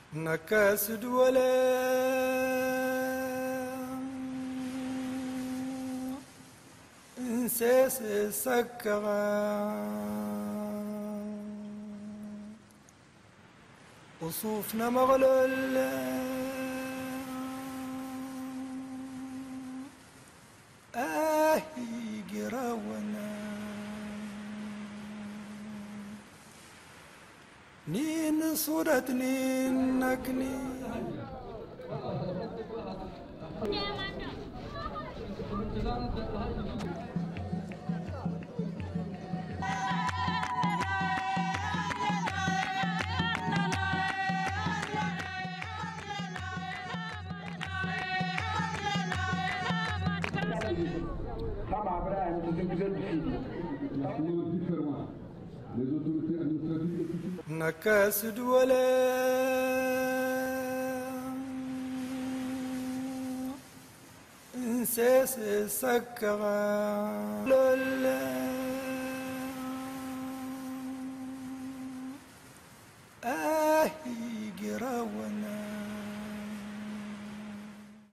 نكاسد ولا انساس سكغا وصوفنا مغلل قراونا نين صورة نين نكني نكاسد ولا انساس سكغا لا